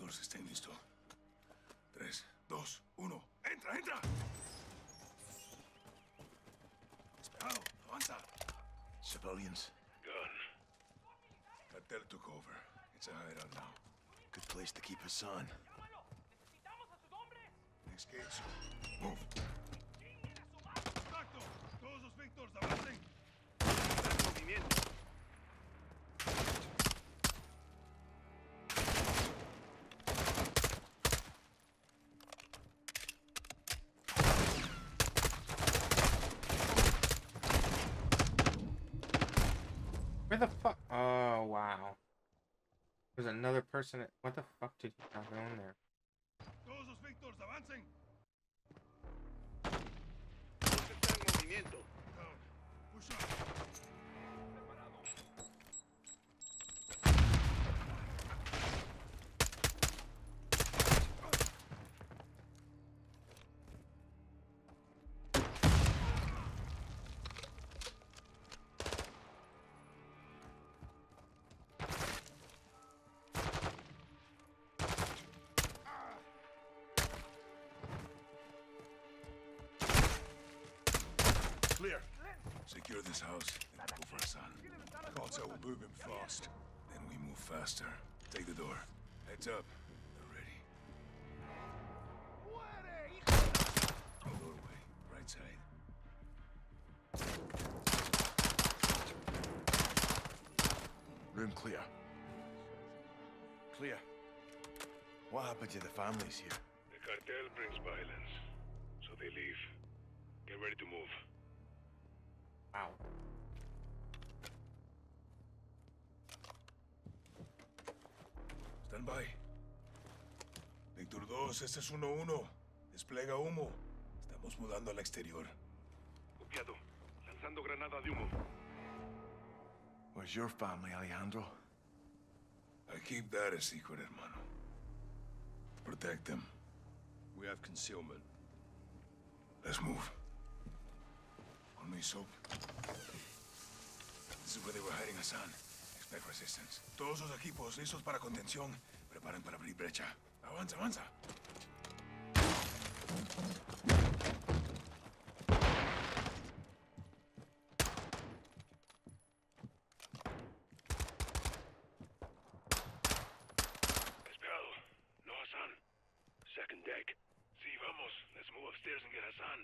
Todos estén listos. 3, 2, 1. ¡Entra, entra! Despejado, avanza. Civilians. Gun. Cartel took over. It's a hideout now. Good place to keep Hassan. Next gates. Move. Contacto. Todos los Víctors, avancen. Movimiento. Where the fuck? Oh, wow. There's another person. What the fuck did he have on there? Todos los Víctors, avancen. Todos están en movimiento. Down. Push up. Clear. Secure this house, then go for Hassan. Cartel will move him fast. Then we move faster. Take the door. Heads up. They're ready. No doorway. Right side. Room clear. Clear. What happened to the families here? The cartel brings violence, so they leave. Get ready to move. Wow. Stand by. Víctor 2, este es 1-1. Desplega humo. Estamos mudando al exterior. Copiado. Lanzando granada de humo. Where's your family, Alejandro? I keep that a secret, hermano. Protect them. We have concealment. Let's move. On me, Soap. This is where they were hiding Hassan. Expect resistance. Todos los equipos listos para contención. Preparen para abrir brecha. Avanza, avanza. Despejado. No Hassan. Second deck. Sí, vamos. Let's move upstairs and get Hassan.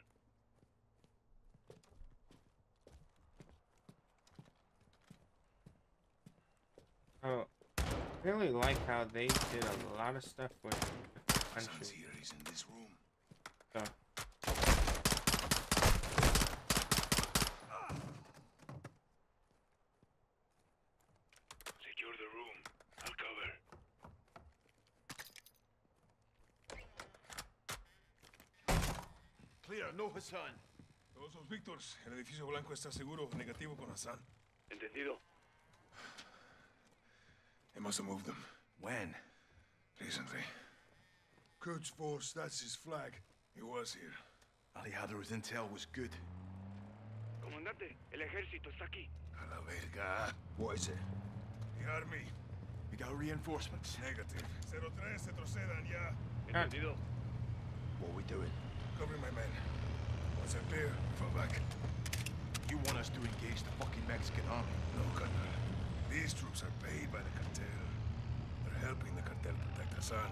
Oh, I really like how they did a lot of stuff with the Hassan's country. here. He's in this room. So, Secure the room. I'll cover. Clear, no Hassan. Todos los Víctors. El edificio blanco está seguro. Negativo con Hassan. Entendido. They must have moved them. When? Recently. Quds Force, that's his flag. He was here. Alejandro's intel was good. Comandante, el ejército está aquí. A la verga. What is it? The army. We got reinforcements. Negative. 03, retrocedan ya. Entendido. What are we doing? Covering my men. Once they're clear, fall back. You want us to engage the fucking Mexican army? No, Colonel. These troops are paid by the cartel. They're helping the cartel protect Hassan.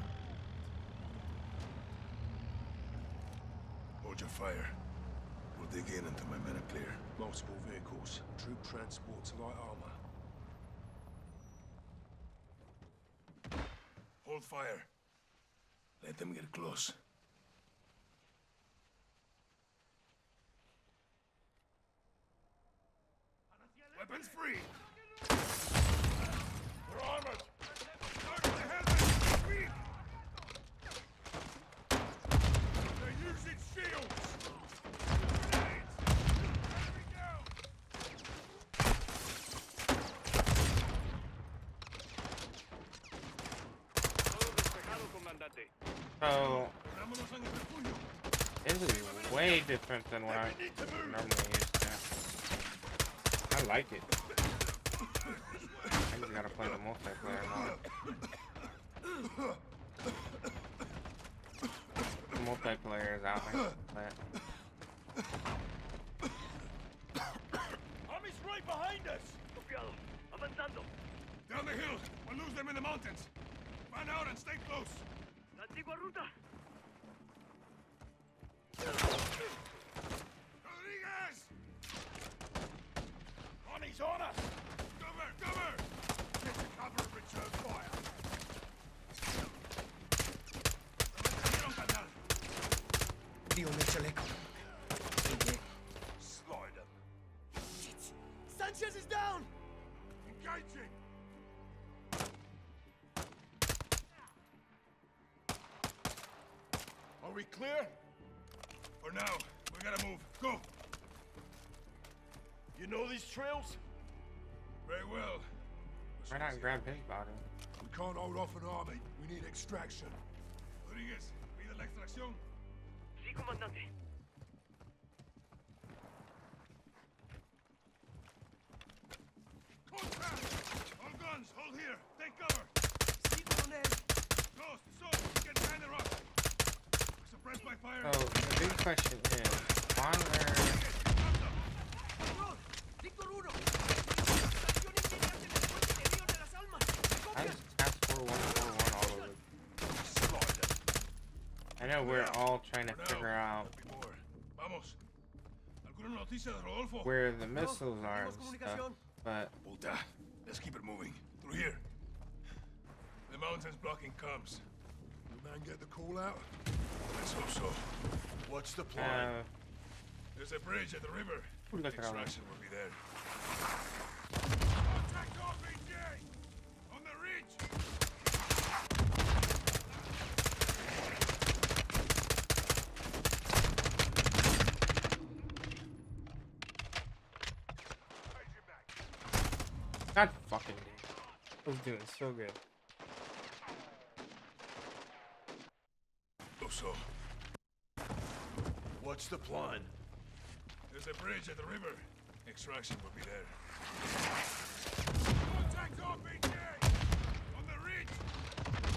Hold your fire. We'll dig in until my men are clear. Multiple vehicles, troop transports, light armor. Hold fire. Let them get close. Weapons free! We're armored! Target the helmets! Weak! They're using shields! Grenades! Enemy down! Todo despejado, comandante. so Vámonos en el refugio. this is way different than what I normally used to. I like it. I just gotta play the multiplayer mode. multiplayer is out there. But Army's right behind us! Copiado. Avanzando. Down the hill. We'll lose them in the mountains. Fan out and stay close. La antigua ruta. Rodriguez! Army's on us! Cover! Cover! Get to cover and return fire! Dio nel chaleco. Slide him. Sanchez is down! Engaging! Are we clear? For now, we gotta move. Go! You know these trails? Very well. why not grab his body? We can't hold off an army. We need extraction. Rodriguez, pide la extracción. Sí, comandante. Contact! All guns, hold here. Take cover. Sí, coronel. Ghost, so, get behind the rock. Suppress by fire. So the big question is, on where Señor, Víctor 1. Extracción inmediata en el puente de Río de las Almas. how does task 4141 all over? Slide him. I know we're all trying to For now, figure out there'll be more. Vamos. ¿Alguna noticia de Rodolfo? where the missiles are Tenemos and comunicación. stuff, but Puta. Let's keep it moving. Through here. The mountain's blocking comms. The man get the call out? Let's hope so. What's the plan? There's a bridge at the river. Look at all that. Extraction will be there. Contact RPG! On the ridge! God fucking damn. I was doing so good. Hope so. What's the plan? There's a bridge at the river. Extraction will be there. Contact RPG! On the ridge!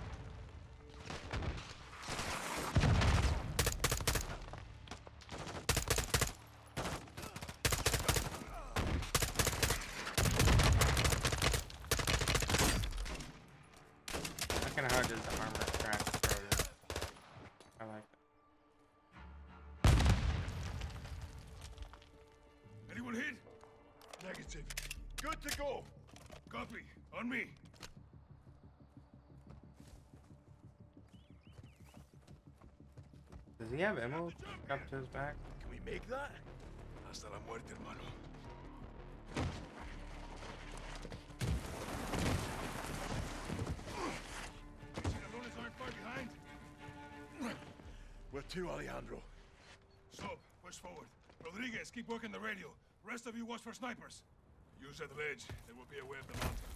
How kind of hard does the armor crash throw? I like it. Anyone hit? Negative. Good to go. Copy. On me. Does he have ammo up to his back? Can we make that? Hasta la muerte, hermano. These cabrones aren't far behind. Where to, Alejandro? So, push forward. Rodriguez, keep working the radio. Rest of you watch for snipers. Use that ledge. There will be a way up the mountain.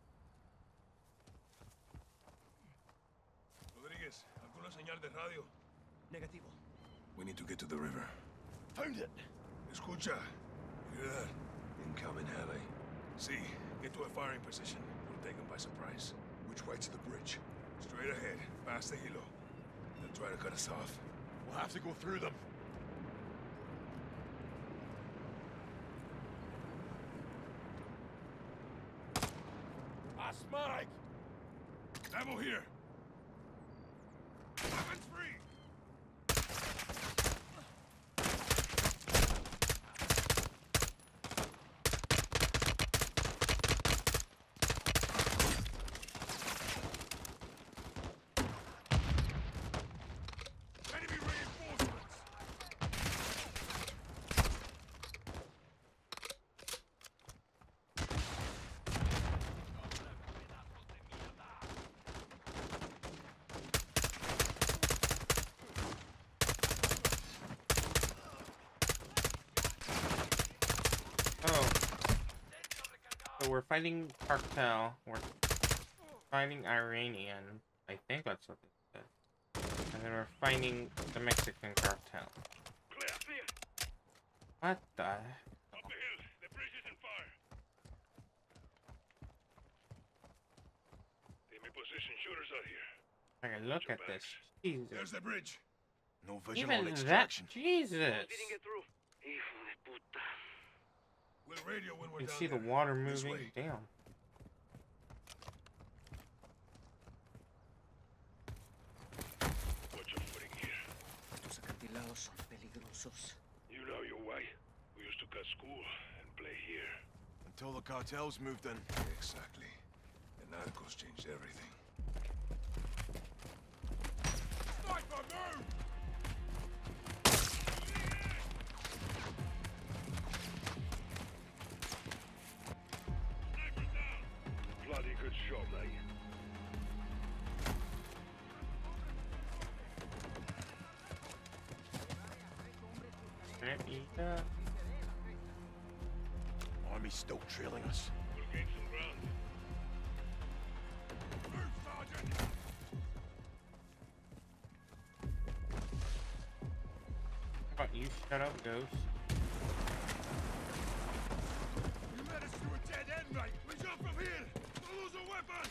Rodriguez, ¿alguna señal de radio? Negativo. We need to get to the river. Found it. Escucha. You hear that? Incoming heli. See, get to a firing position. We'll take them by surprise. Which way to the bridge? Straight ahead, past the hilo. They'll try to cut us off. We'll have to go through them. Asmag! Ammo here. Weapons free. Enemy reinforcements. Oh. So we're fighting cartel. We're fighting Iranian. I think that's what they said. And then we're fighting the Mexican cartel. Clear, clear. What the? Up the hill. The bridge is in fire. Enemy position shooters out here. I can look at this. Jesus. There's the bridge. No visual Even that, extraction. Jesus! We didn't get through. Hijo de puta. We'll radio when we're You down see the there. water This moving. way. Damn. Watch your footing here. Estos acantilados son peligrosos. You know your way. We used to cut school and play here. Until the cartels moved in. Exactly. The narcos changed everything. Sniper, move! Bloody good shot, mate. Army's still trailing us. We'll gain some ground. Move, Sergeant! How about you shut up, Ghost? You led us to a dead end, mate! We jump from here! Don't lose a weapon!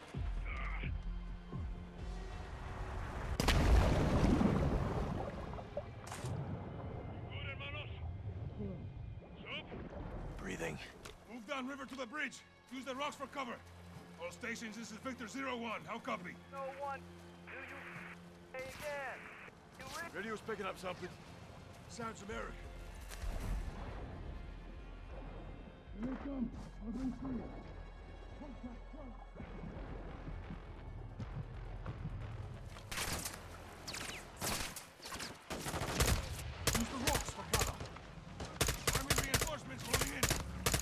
Good, hermanos? Soup? Breathing. Move downriver to the bridge. Use the rocks for cover. All stations, this is Victor 01. How copy? No one. Do you say again? You Radio's picking up something. Sounds American. Use the rocks for cover. Army reinforcements rolling in.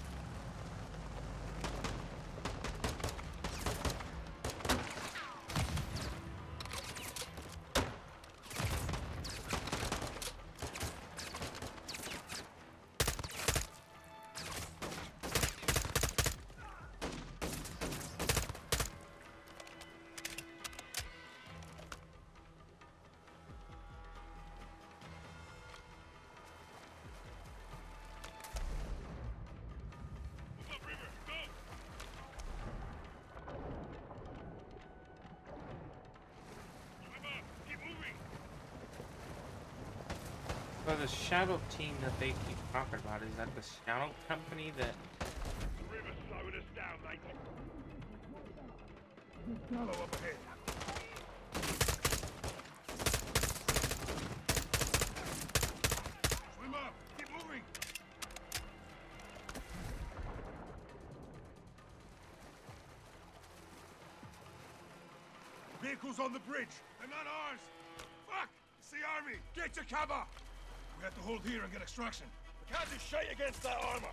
Move up river. Go! Swim up. Keep moving. So the shadow team that they keep talking about, is that the shadow company that... The river's slowing us down, mate. Follow up ahead. Swim up. Keep moving. Vehicles on the bridge. They're not ours. Fuck! It's the army. Get to cover. We have to hold here and get extraction. We can't do shit against that armor.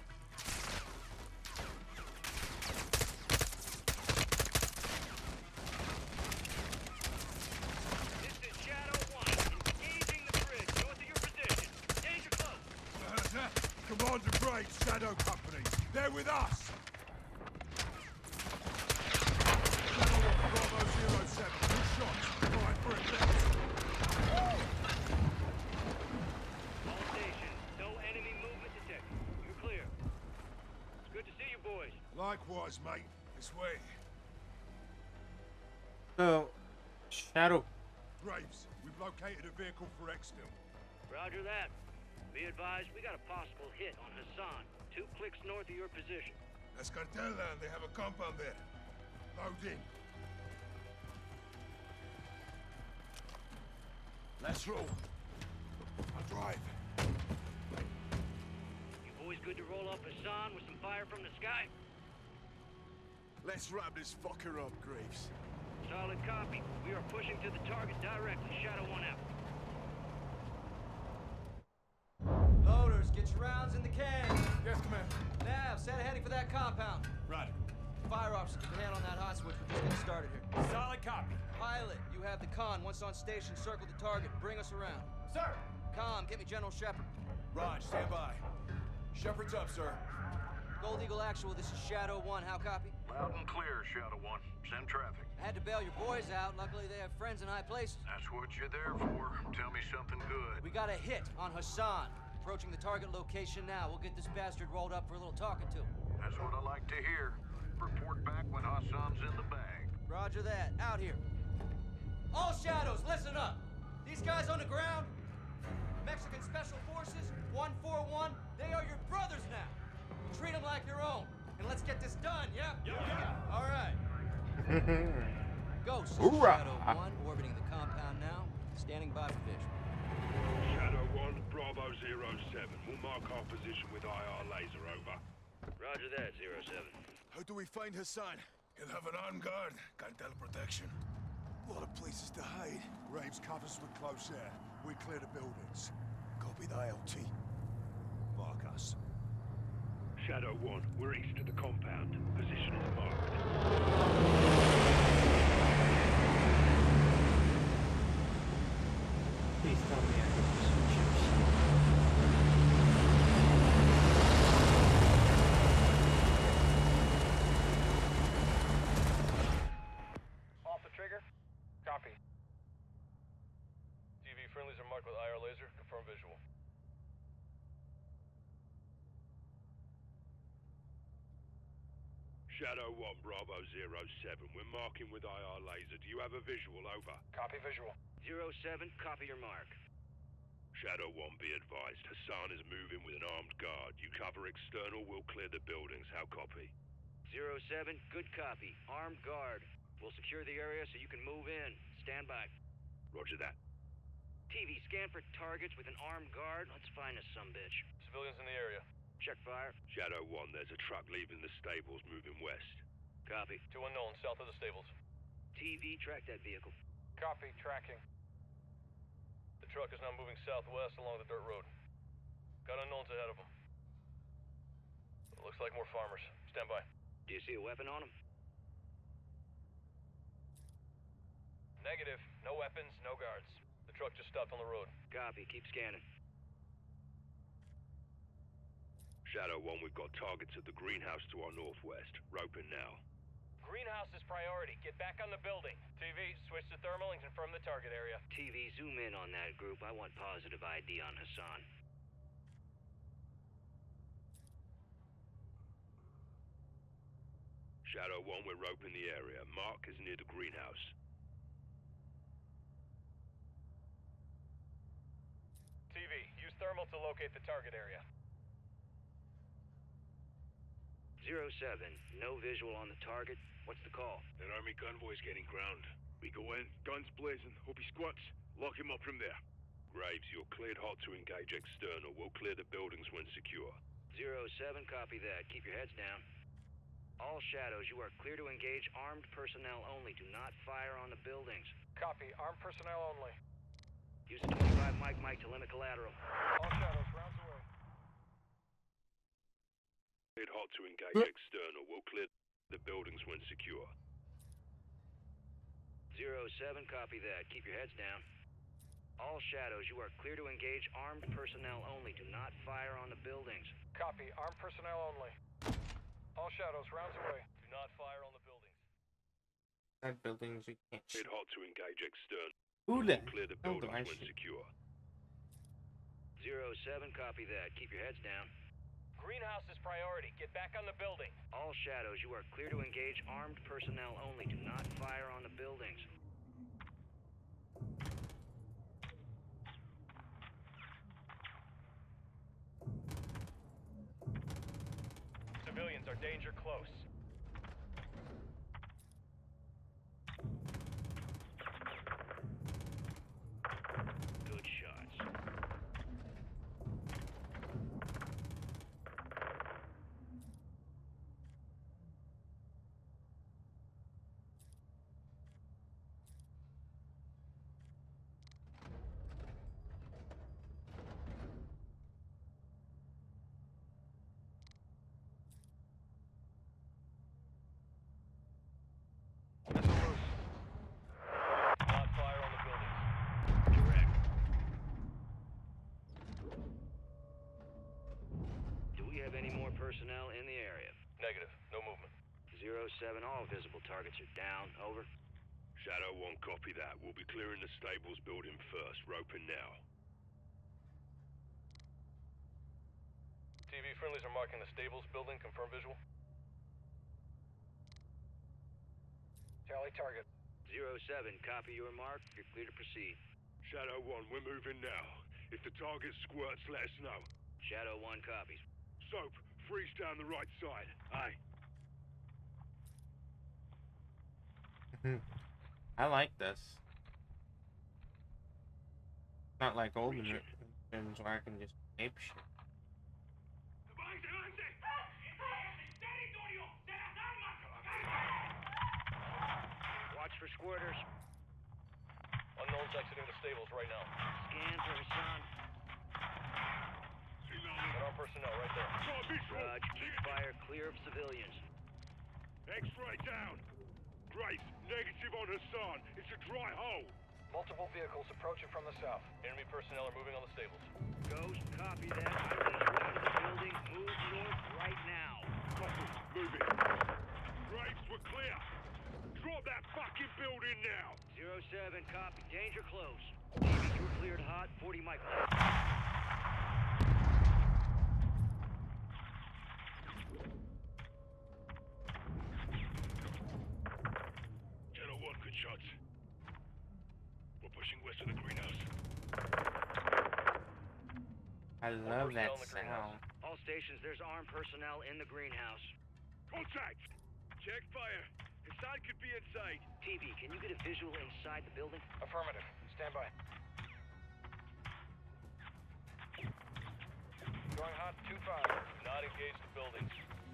This is Shadow 1. Engaging the bridge north of your position. Danger close. What the hell is that? Commander Brave's Shadow Company. They're with us. Shadow 1, Bravo 07. Good shots. All right, for effect. All stations. No enemy movement detected. You're clear. It's good to see you boys. Likewise, mate. This way. So, shadow... Graves, we've located a vehicle for Exfil. Roger that. Be advised, we got a possible hit on Hassan. 2 clicks north of your position. That's cartel land. They have a compound there. Load in. Let's roll. I'll drive. You boys good to roll up Hassan with some fire from the sky? Let's wrap this fucker up, Graves. Solid copy. We are pushing to the target directly. Shadow 1 out. Loaders, get your rounds in the can. Yes, Commander. Nav, set a heading for that compound. Roger. Fire officer, keep a hand on that hot switch. We're just getting started here. Solid copy. Pilot, you have the con. Once on station, circle the target. Bring us around. Sir. Com, get me General Shepard. Raj, stand by. Shepard's up, sir. Gold Eagle Actual, this is Shadow 1. How copy? Loud and clear, Shadow 1. Send traffic. I had to bail your boys out. Luckily, they have friends in high places. That's what you're there for. Tell me something good. We got a hit on Hassan. Approaching the target location now. We'll get this bastard rolled up for a little talking to. That's what I like to hear. Report back when Hassan's in the bag. Roger that. Out here. All Shadows, listen up. These guys on the ground, Mexican Special Forces, 141, they are your brothers now. Treat them like your own. And let's get this done, yeah? Yeah. All right. Ghost, Hoorah. Shadow 1, orbiting the compound now. Standing by for visual. Shadow 1, Bravo 07. We'll mark our position with IR laser, over. Roger that, 07. How do we find Hassan? He'll have an armed guard. Cartel protection. A lot of places to hide. Graves covers with close air. We clear the buildings. Copy the ALT. Mark us. Shadow 1, we're east of the compound. Position is marked. Please tell me I can switch your Off the trigger. Copy. TV friendlies are marked with IR laser. Confirm visual. Shadow 1, Bravo 07. We're marking with IR laser. Do you have a visual, over? Copy visual. 07, copy your mark. Shadow 1, be advised. Hassan is moving with an armed guard. You cover external, we'll clear the buildings. How copy? 07, good copy. Armed guard. We'll secure the area so you can move in. Stand by. Roger that. TV, scan for targets with an armed guard. Let's find us some bitch. Civilians in the area. Check fire. Shadow 1, there's a truck leaving the stables moving west. Copy. 2 unknown south of the stables. TV, track that vehicle. Copy, tracking. The truck is now moving southwest along the dirt road. Got unknowns ahead of them. It looks like more farmers. Stand by. Do you see a weapon on him? Negative. No weapons, no guards. The truck just stopped on the road. Copy, keep scanning. Shadow 1, we've got targets at the greenhouse to our northwest. Roping now. Greenhouse is priority. Get back on the building. TV, switch to thermal and confirm the target area. TV, zoom in on that group. I want positive ID on Hassan. Shadow 1, we're roping the area. Mark is near the greenhouse. TV, use thermal to locate the target area. 07, no visual on the target. What's the call? An army convoy's getting ground. We go in, guns blazing. Hope he squats. Lock him up from there. Graves, you're cleared hot to engage external. We'll clear the buildings when secure. 07, copy that. Keep your heads down. All shadows, you are clear to engage armed personnel only. Do not fire on the buildings. Copy, armed personnel only. Use a 25 Mike to limit collateral. All shadows, rounds away. Cleared hot to engage external. We'll clear the buildings when secure. 07, copy that. Keep your heads down. All shadows, you are clear to engage armed personnel only. Do not fire on the buildings. Copy, armed personnel only. All shadows, rounds away. Do not fire on the buildings. That buildings we can't shoot. Cleared hot to engage external. Who the Clear the hell do buildings I when shoot? secure. 07, copy that. Keep your heads down. Greenhouse is priority. Get back on the building. All shadows, you are clear to engage armed personnel only. Do not fire on the buildings. Civilians are danger close. Good shots. Missile loose. Not fire on the buildings. Direct. Do we have any more personnel in the area? Negative. No movement. 07, all visible targets are down. Over. Shadow 1, copy that. We'll be clearing the stables building first. Roping now. TV friendlies are marking the stables building. Confirm visual. Tally target. 07, copy your mark. You're clear to proceed. Shadow 1, we're moving now. If the target squirts, let us know. Shadow 1 copies. Soap, freeze down the right side. Aye. I like this. Not like old missions where I can just ape shit. Watch for squirters. Unknown's exiting the stables right now. Scan for Hassan. Got our personnel right there. Raj, keep fire clear of civilians. X-ray down. Graves, negative on Hassan. It's a dry hole. Multiple vehicles approaching from the south. Enemy personnel are moving on the stables. Ghost, copy that. I need you out of the building. Move north right now. Copy. Moving. Graves, we're clear. Drop that fucking building now. 07, copy. Danger close. TV, you're cleared hot. 40 Mike. Shadow 1, good shots. We're pushing west of the greenhouse. I love that personnel in the greenhouse. sound. All stations, there's armed personnel in the greenhouse. Contact! Check fire. Hassan could be inside. TV, can you get a visual inside the building? Affirmative. Stand by. Going hot 2-5. Not engage the buildings.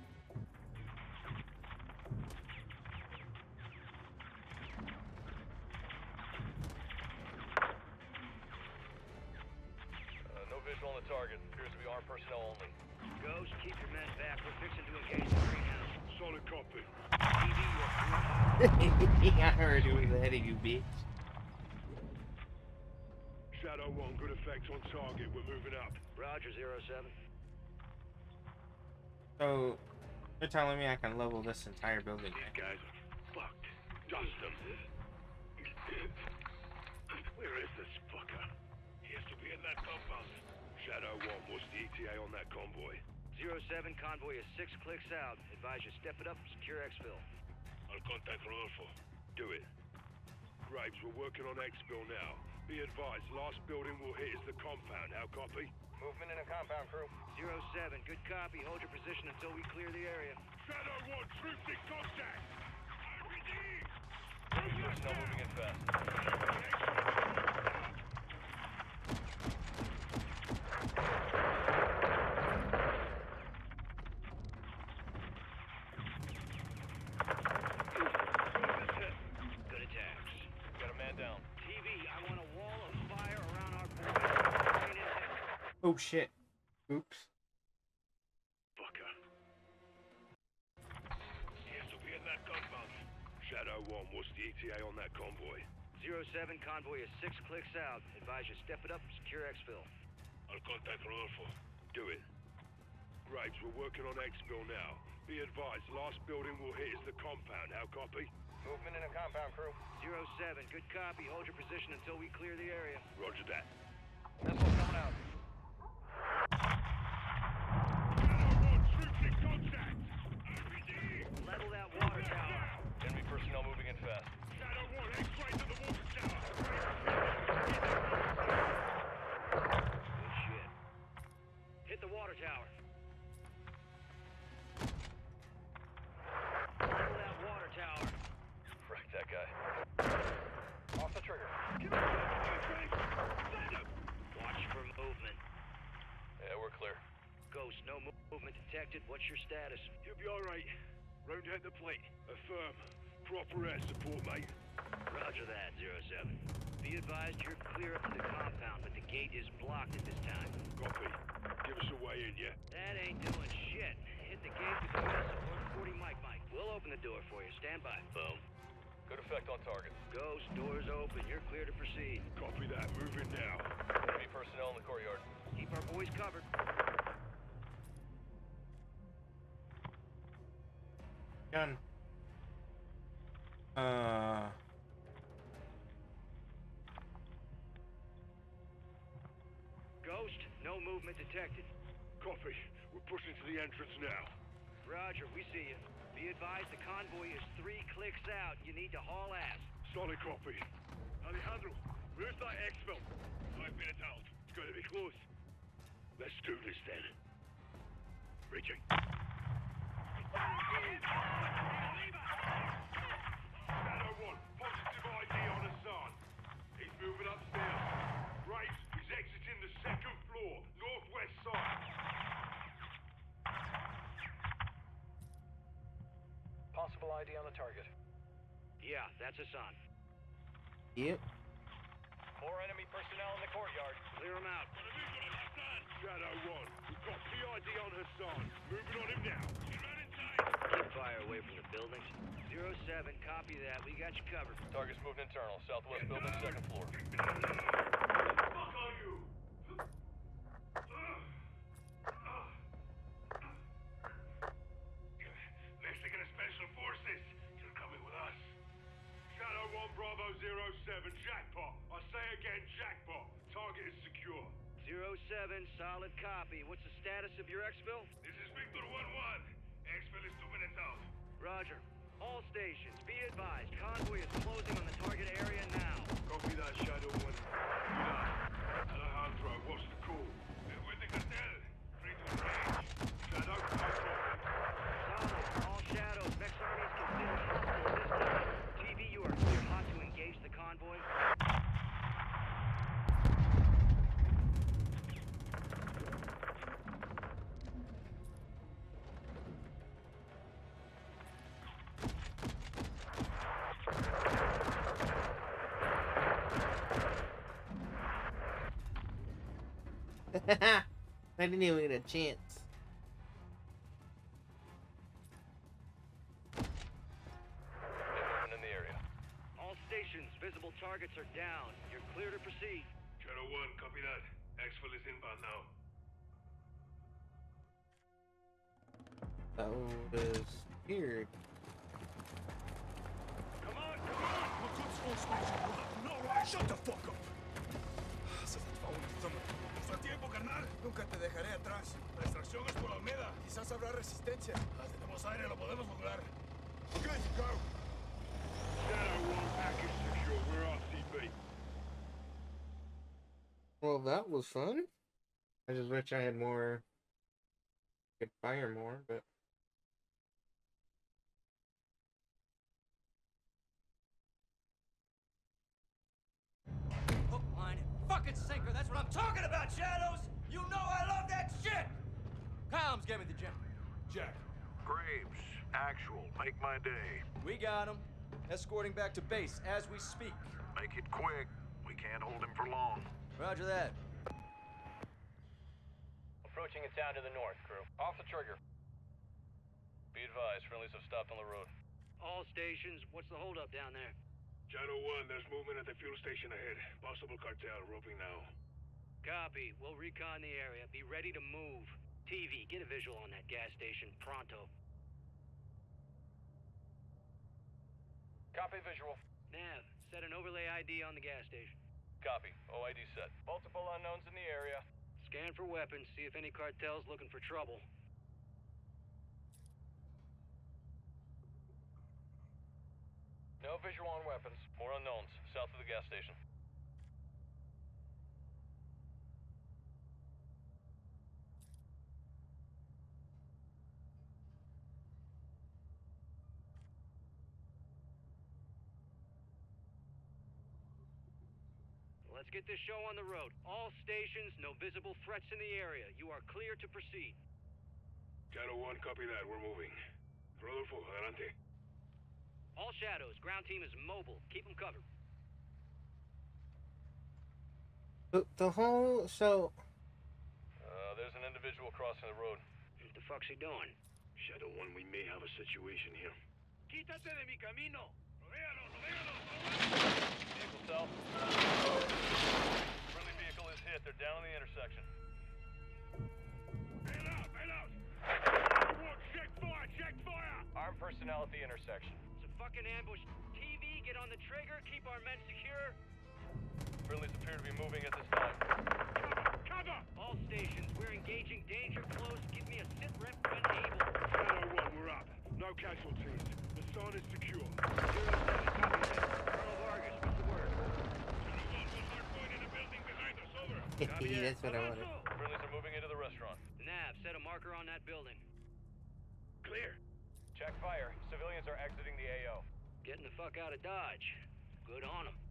No visual on the target. Appears to be armed personnel only. Ghost, keep your men back. We're fixing to engage the greenhouse. Solid copy. TV, you're I heard it was ahead of you, bitch. Shadow 1, good effect on target. We're moving up. Roger, 07. So, you're telling me I can level this entire building, These right? guys are fucked. Dust them. Where is this fucker? He has to be in that compound. Shadow 1, what's the ETA on that convoy? 07, convoy is 6 clicks out. Advise you step it up, secure exfil. I'll contact Rodolfo. Do it. Graves, we're working on exfil now. Be advised, last building we'll hit is the compound. How copy? Movement in a compound, crew. 07, good copy. Hold your position until we clear the area. Shadow 1, troops in contact! RPD! Personnel moving in fast. Good attacks. Got a man down. TV, I want a wall of fire around our boys. Oh shit. Oops. Fucker. He has to be in that compound. Shadow 1, what's the ETA on that convoy? 07, convoy is 6 clicks out. Advise you step it up, secure exfil. I'll contact Rodolfo. Do it. Graves, we're working on exfil now. Be advised, last building we'll hit is the compound. How copy? Movement in a compound, crew. 07, good copy. Hold your position until we clear the area. Roger that. Missile coming out. Shadow 1, troops in contact! RPD! Level that water tower. Enemy personnel moving in fast. Shadow 1, X-ray to the water tower! Good shit. Hit the water tower. Level that water tower. Wreck that guy. Off the trigger. Watch for movement. Yeah, we're clear. Ghost, no movement detected. What's your status? You'll be alright. Round out the plate. Affirm. Proper air support, mate. Roger that, 07. Be advised you're clear up to the compound, but the gate is blocked at this time. Copy. Give us a way in, yeah? That ain't doing shit. Hit the gate with the support 40 Mike. We'll open the door for you. Stand by. Boom. Good effect on target. Ghost, doors open. You're clear to proceed. Copy that. Moving now. Enemy personnel in the courtyard. Keep our boys covered. Gun. Ghost, no movement detected. Copy. We're pushing to the entrance now. Roger, we see you. Be advised the convoy is 3 clicks out. You need to haul ass. Solid copy. Alejandro, where's that Exfil. 5 minutes out. It's gonna be close. Let's do this then. Reaching. Shadow 1, positive ID on Hassan. He's moving upstairs. Graves is exiting the 2nd floor, northwest side. Possible ID on the target. Yeah, that's Hassan. Yep. More enemy personnel in the courtyard. Clear him out. Shadow 1, we've got PID on Hassan. Moving on him now. Get right inside. Keep fire away from the buildings. 07, copy that. We got you covered. Target's moved internal. Southwest building, 2nd floor. Fuck are you? Mexican Special Forces, you're coming with us. Shadow 1, Bravo 07, jackpot. I say again, jackpot. Target is secure. 07, solid copy. What's the status of your exfil? This is Victor 1-1. Exfil is 2 minutes out. Roger. All stations, be advised. Convoy is closing on the target area now. Copy that, Shadow 1. Do that. Alejandro, what's the call? With the cartel. Free to engage. Shadow, no problem. Solid. All shadows. Mex Army is considered hostile at this time. TV, you are clear hot to engage the convoy. I didn't even get a chance. Movement in the area. All stations, visible targets are down. You're clear to proceed. Shadow 1, copy that. Exfil is inbound now. That was weird. Come on, come on! We're good small station. No, right. Shut the fuck up. Se va un estómago. Nuestro tiempo, carnal. Nunca te dejaré atrás. La extracción es por Almeda. Quizás habrá resistencia. Tenemos aire, lo podemos lograr. Okay, go. Shadow 1, package secure. We're RCB. Well, that was fun. I just wish I had more. Could fire more, but. Hook, line, and fucking sinker. That's what I'm talking about, Shadows! You know I love that shit! Combs gave me the gem. Jack. Graves, actual, make my day. We got him. Escorting back to base as we speak. Make it quick. We can't hold him for long. Roger that. Approaching a town to the north, crew. Off the trigger. Be advised, friendlies have stopped on the road. All stations, what's the holdup down there? Shadow 1, there's movement at the fuel station ahead. Possible cartel, roping now. Copy. We'll recon the area. Be ready to move. TV, get a visual on that gas station. Pronto. Copy visual. Nav, set an overlay ID on the gas station. Copy. OID set. Multiple unknowns in the area. Scan for weapons, see if any cartel's looking for trouble. No visual on weapons. More unknowns. South of the gas station. Let's get this show on the road. All stations, no visible threats in the area. You are clear to proceed. Shadow 1, copy that. We're moving. Rodolfo, adelante. All shadows, ground team is mobile. Keep them covered. The whole so. There's an individual crossing the road. What the fuck's he doing? Shadow 1, we may have a situation here. Quítate de mi camino! Rodéalo, rodéalo! Vehicle south. Friendly vehicle is hit. They're down on the intersection. Bail out, bail out! Check fire, check fire! Armed personnel at the intersection. It's a fucking ambush. TV, get on the trigger. Keep our men secure. Friendlies appear to be moving at this time. Cover! All stations, we're engaging danger close. Give me a sit rep when able. Shadow 1, we're up. No casualties. The sun is secure. 07, copy that. Colonel Vargas, what's the word? Shadow 1, hard point in That's what I wanted. Friendlies are moving into the restaurant. Nav, set a marker on that building. Clear. Check fire. Civilians are exiting the AO. Getting the fuck out of Dodge. Good on them.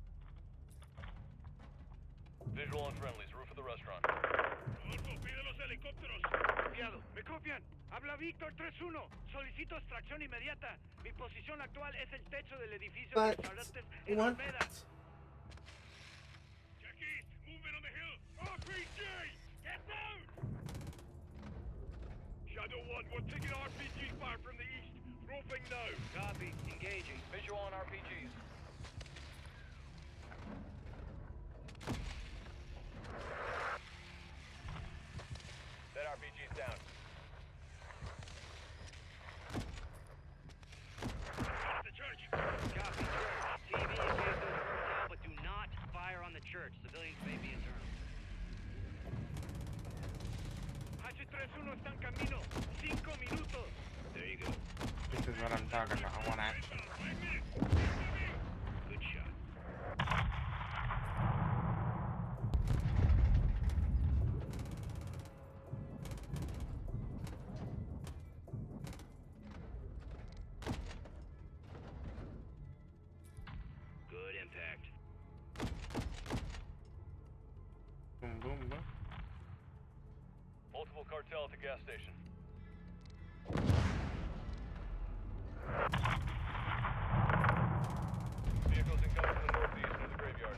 Visual on friendlies. Roof of the restaurant. Rodolfo, pide los helicópteros. Copiado. Me copian. Habla Víctor 3-1. Solicito extracción inmediata. Mi posición actual es el techo del edificio de restaurantes en What? Olmeda. Check east. Movement on the hill. RPG! Get down! Shadow 1, we're taking RPG fire from the east. Roving now. Copy. Engaging. Visual on RPGs. That RPG's down. That's the church. Copy, church. TV engage those cartel, but do not fire on the church. Civilians may be internal. H31 está en camino. 5 minutos. There you go. This is what I'm talking about. I want action. Good shot. Good impact. Boom, boom, boom. Multiple cartel at the gas station. Vehicles incoming from the northeast near the graveyard.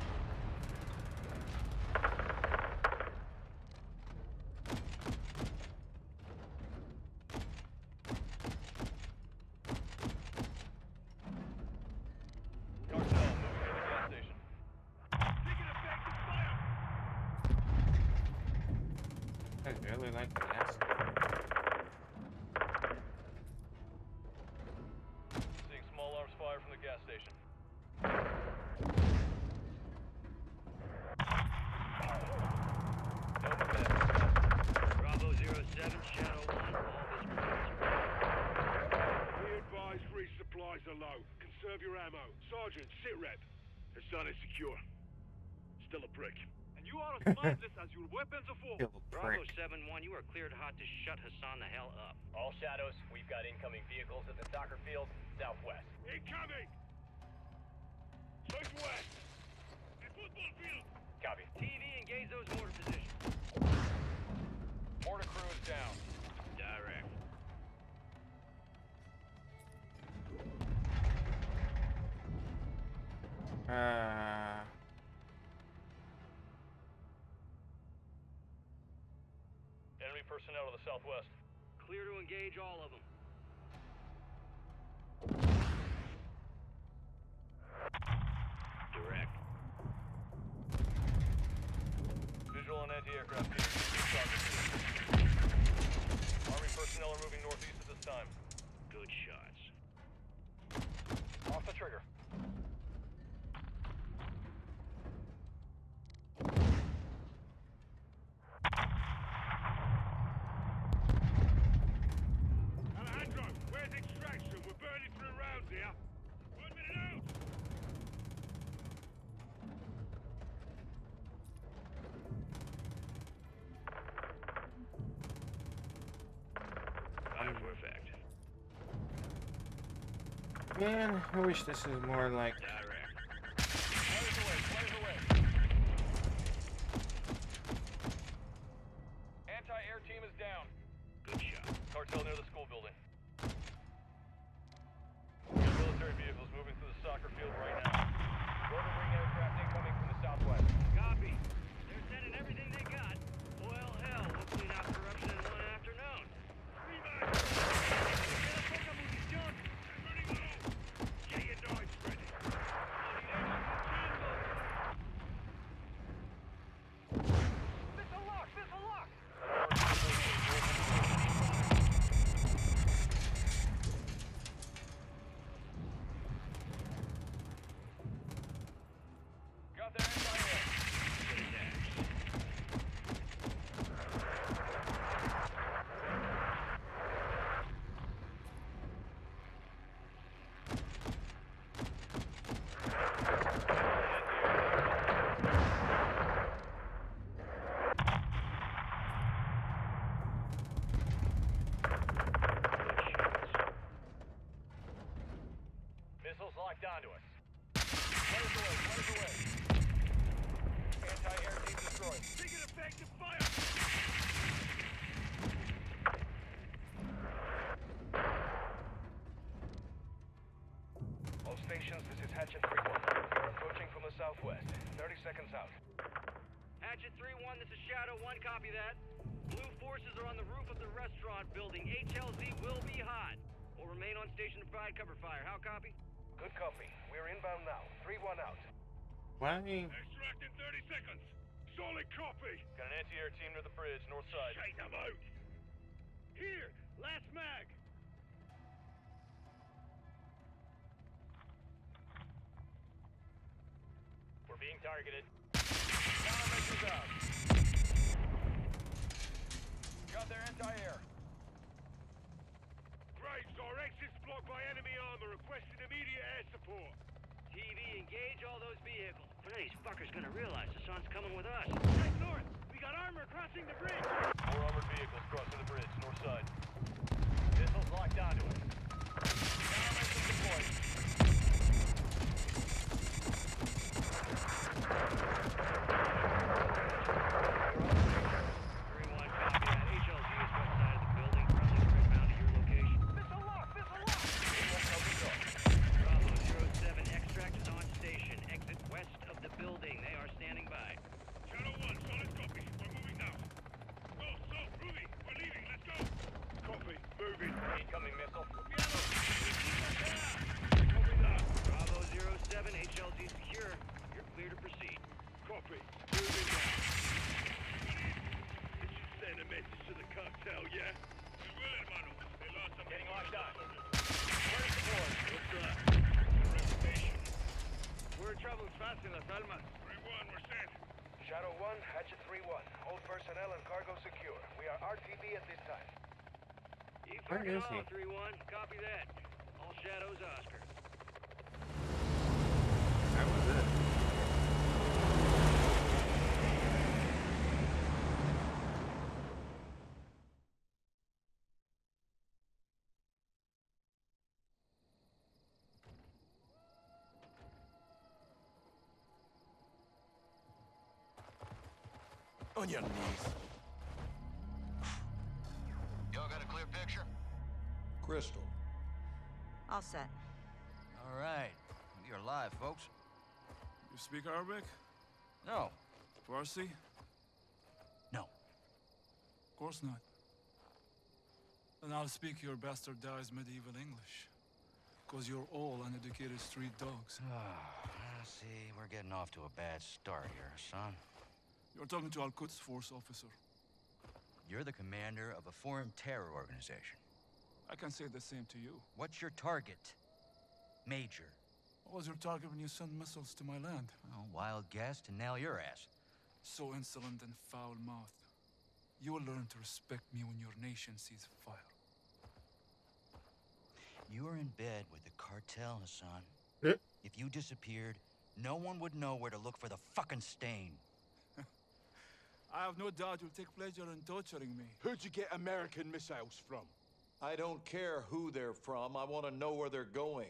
Cartel moving near the gas station. Taking effective fire. I really like the gas. Seeing small arms fire from the gas station. No momentum. Bravo 07, Shadow 1, all We advise resupplies are low. Conserve your ammo. Sergeant, sit rep. Hassan is secure. Still a prick. And you are as mindless as your weapons of war. Kill the Bravo prick. 7-1, you are cleared hot to shut Hassan the hell up. All shadows, we've got incoming vehicles at the soccer field, southwest. Incoming! Southwest! The football field! Copy. TV, engage those mortar positions. Mortar crew is down. Direct. Enemy personnel to the southwest. Clear to engage all of them. Direct. Visual on anti-aircraft team. Army personnel are moving northeast at this time. Good shots. Off the trigger. Alejandro, where's extraction? We're burning through rounds here. 1 minute out! Fire for effect. Man, I wish this is more like. Direct. Flares away, flares away. Anti-air team is down. Good shot. Cartel near the school building. Military vehicles moving through the soccer field right now. Rotor wing aircraft incoming from the southwest. Copy. They're sending everything they got. Well, hell, we'll clean out corruption in one afternoon. Burning low! Get your knives ready! 30 seconds out. Hatchet 3-1, this is Shadow 1, copy that. Blue forces are on the roof of the restaurant building. HLZ will be hot. We'll remain on station to provide cover fire. How copy? Good copy. We're inbound now. 3-1 out. Why? Extract in 30 seconds. Solid copy. Got an anti-air team near the bridge, north side. Shake them out. Here, last mag. We're being targeted. Countermeasures out. Got their anti-air. Graves, our exit's blocked by enemy armor. Requesting immediate air support. TV, engage all those vehicles. When are these fuckers gonna realize the sun's coming with us? Right north. We got armor crossing the bridge. 4 armored vehicles crossing the bridge, north side. Missiles locked onto it. Countermeasures deployed. Shadow 1, Hatchet 3-1. Hold personnel and cargo secure. We are RTB at this time. Where is he? 3-1, copy that. All Shadows, Oscar. That was it. On your knees. Y'all got a clear picture? Crystal. All set. All right. You're live, folks. You speak Arabic? No. Farsi? No. Of course not. Then I'll speak your bastardized medieval English. Because you're all uneducated street dogs. See, we're getting off to a bad start here, son. You're talking to Al-Quds Force officer. You're the commander of a foreign terror organization. I can say the same to you. What's your target? Major. What was your target when you sent missiles to my land? Oh, wild guess to nail your ass. So insolent and foul-mouthed. You will learn to respect me when your nation sees fire. You were in bed with the cartel, Hassan. Yep. If you disappeared, no one would know where to look for the fucking stain. I have no doubt you'll take pleasure in torturing me. Who'd you get American missiles from? I don't care who they're from. I want to know where they're going.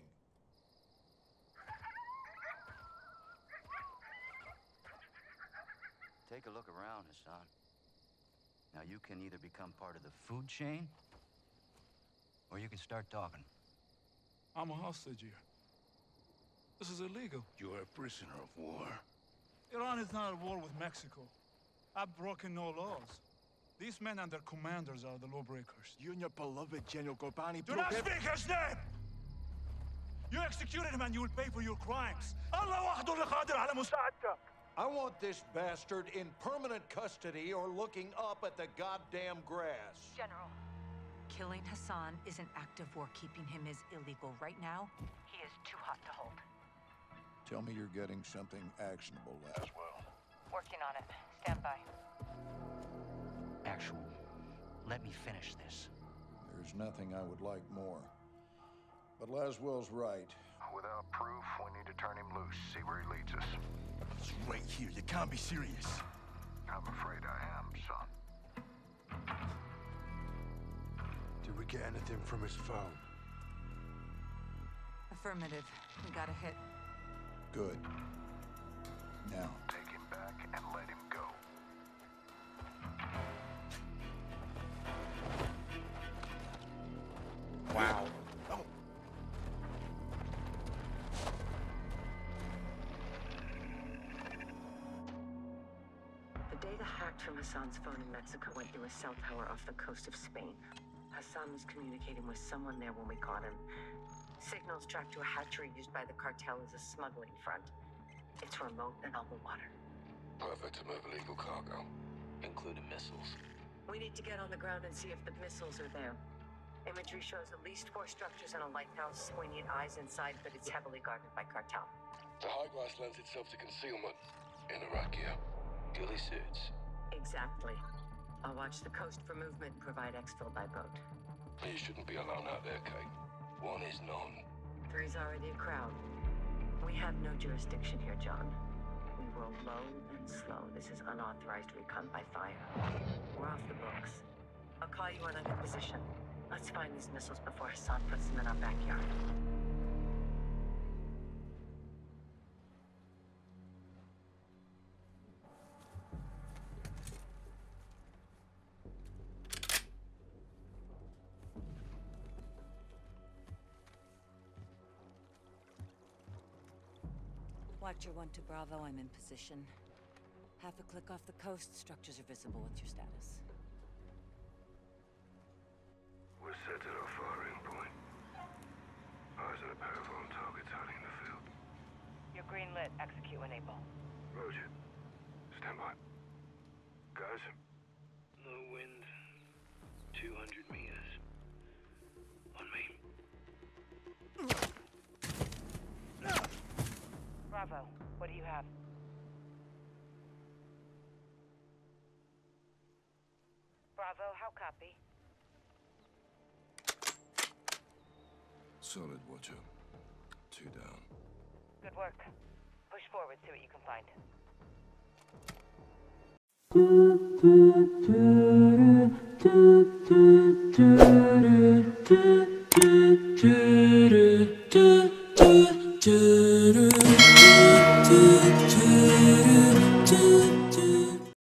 Take a look around, Hassan. Now you can either become part of the food chain, or you can start talking. I'm a hostage here. This is illegal. You're a prisoner of war. Iran is not at war with Mexico. I've broken no laws. These men and their commanders are the lawbreakers. You and your beloved General Ghorbrani Do not speak his name! You executed him and you will pay for your crimes. I want this bastard in permanent custody or looking up at the goddamn grass. General, killing Hassan is an act of war. Keeping him is illegal. Right now, he is too hot to hold. Tell me you're getting something actionable as well. Working on it. Stand by. Actual. Let me finish this. There's nothing I would like more. But Laswell's right. Without proof, we need to turn him loose, see where he leads us. It's right here. You can't be serious. I'm afraid I am, son. Did we get anything from his phone? Affirmative. We got a hit. Good. Now. Take him back and let him go. Wow. Oh. Data hacked from Hassan's phone in Mexico went through a cell tower off the coast of Spain. Hassan was communicating with someone there when we caught him. Signals tracked to a hatchery used by the cartel as a smuggling front. It's remote and on the water. Perfect to move illegal cargo, including missiles. We need to get on the ground and see if the missiles are there. Imagery shows at least 4 structures and a lighthouse. We need eyes inside, but it's heavily guarded by cartel. The high glass lends itself to concealment. In Iraq here. Ghillie suits. Exactly. I'll watch the coast for movement and provide exfil by boat. You shouldn't be alone out there, Kate. 1 is none. 3's already a crowd. We have no jurisdiction here, John. We roll low and slow. This is unauthorized recon by fire. We're off the books. I'll call you when I'm in position. Let's find these missiles before Hassan puts them in our backyard. Watcher 1 to Bravo, I'm in position. Half a click off the coast, structures are visible. What's your status? We're set at our firing point. Eyes on a pair of armed targets hiding in the field. You're green lit. Execute when able. Roger. Stand by. Guys? Low wind. 200 meters. On me. Bravo, what do you have? Bravo, how copy? Solid, Watcher. 2 down. Good work. Push forward, see what you can find. Do do do do do do do.